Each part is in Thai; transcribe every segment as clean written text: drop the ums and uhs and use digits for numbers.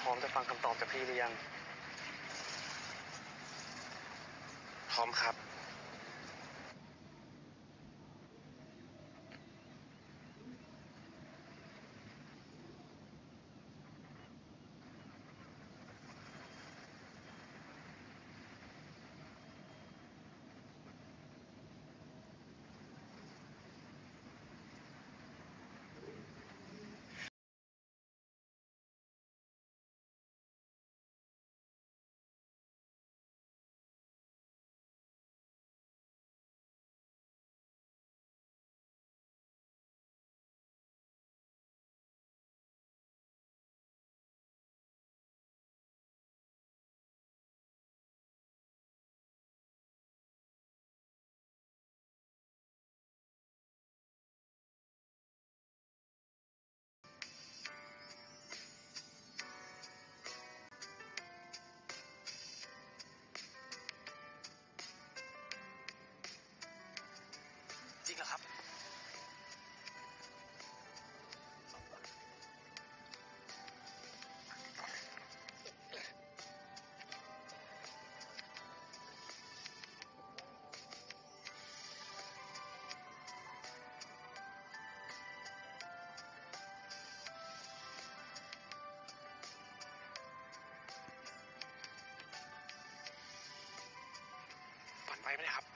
ร้อมจะฟังคำตอบจากพี่หรือยังพร้อมครับจริงเหรอครับฝันไปไหมครับ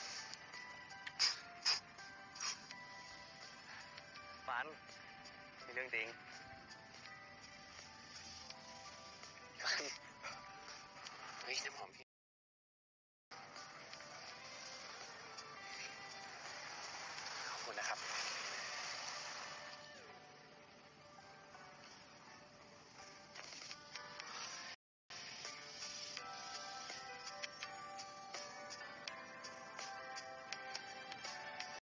ฝันมีเรื่องจริงเฮ้ยน้ำหอมพี่ขอบคุณนะครับ